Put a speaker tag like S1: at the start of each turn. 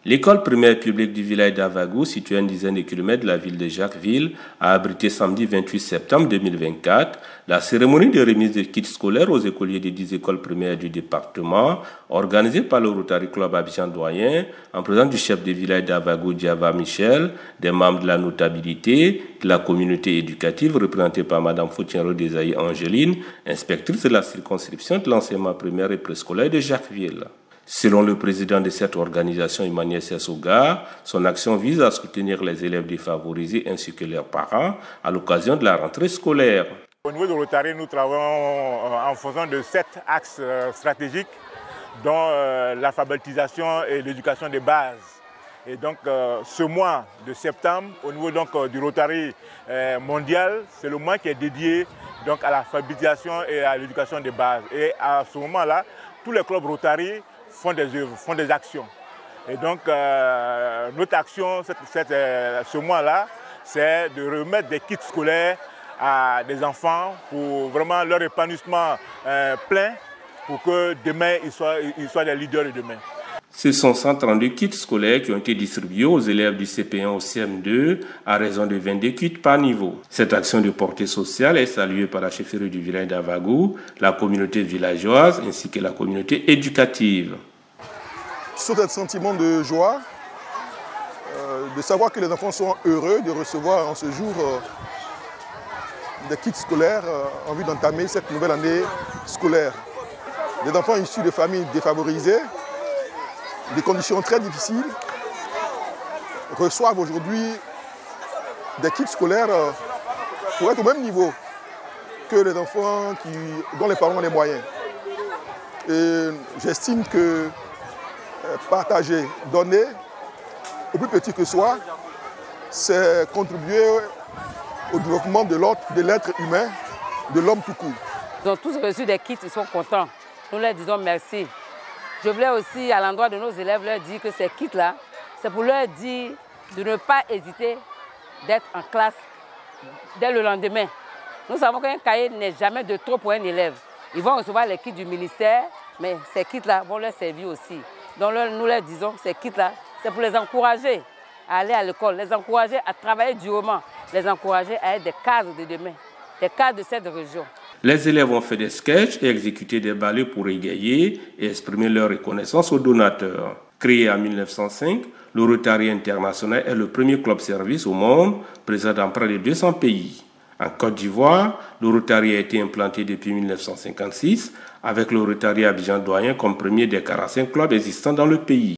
S1: L'école primaire publique du village d'Avagou, située à une dizaine de kilomètres de la ville de Jacquesville, a abrité samedi 28 septembre 2024 la cérémonie de remise de kits scolaires aux écoliers des 10 écoles primaires du département, organisée par le Rotary Club Abidjan Doyen, en présence du chef de village d'Avagou, Diava Michel, des membres de la notabilité, de la communauté éducative, représentée par Mme Foutienro Desailly Angeline, inspectrice de la circonscription de l'enseignement primaire et préscolaire de Jacquesville. Selon le président de cette organisation, Emmanuel Sessoga, son action vise à soutenir les élèves défavorisés ainsi que leurs parents à l'occasion de la rentrée scolaire.
S2: Au niveau de Rotary, nous travaillons en faisant de 7 axes stratégiques, dont l'alphabétisation et l'éducation des bases. Et donc ce mois de septembre, au niveau du Rotary mondial, c'est le mois qui est dédié donc, à l'alphabétisation et à l'éducation des bases. Et à ce moment-là, tous les clubs Rotary font des œuvres, font des actions. Et donc notre action ce mois-là, c'est de remettre des kits scolaires à des enfants pour vraiment leur épanouissement plein, pour que demain ils soient des leaders de demain.
S1: Ce sont 132 kits scolaires qui ont été distribués aux élèves du CP1 au CM2 à raison de 22 kits par niveau. Cette action de portée sociale est saluée par la chefferie du village d'Avagou, la communauté villageoise ainsi que la communauté éducative.
S3: Sur un sentiment de joie, de savoir que les enfants sont heureux de recevoir en ce jour des kits scolaires en vue d'entamer cette nouvelle année scolaire. Les enfants issus de familles défavorisées, des conditions très difficiles, reçoivent aujourd'hui des kits scolaires pour être au même niveau que les enfants dont les parents ont les moyens. Et j'estime que partager, donner, au plus petit que soit, c'est contribuer au développement de l'être humain, de l'homme tout court.
S4: Ils ont tous reçu des kits, ils sont contents. Nous leur disons merci. Je voulais aussi, à l'endroit de nos élèves, leur dire que ces kits-là, c'est pour leur dire de ne pas hésiter d'être en classe dès le lendemain. Nous savons qu'un cahier n'est jamais de trop pour un élève. Ils vont recevoir les kits du ministère, mais ces kits-là vont leur servir aussi. Donc nous leur disons que ces kits-là, c'est pour les encourager à aller à l'école, les encourager à travailler durement, les encourager à être des cadres de demain, des cadres de cette région.
S1: Les élèves ont fait des sketchs et exécuté des ballets pour égayer et exprimer leur reconnaissance aux donateurs. Créé en 1905, le Rotary International est le premier club service au monde, présent dans près de 200 pays. En Côte d'Ivoire, le Rotary a été implanté depuis 1956, avec le Rotary Abidjan Doyen comme premier des 45 clubs existants dans le pays.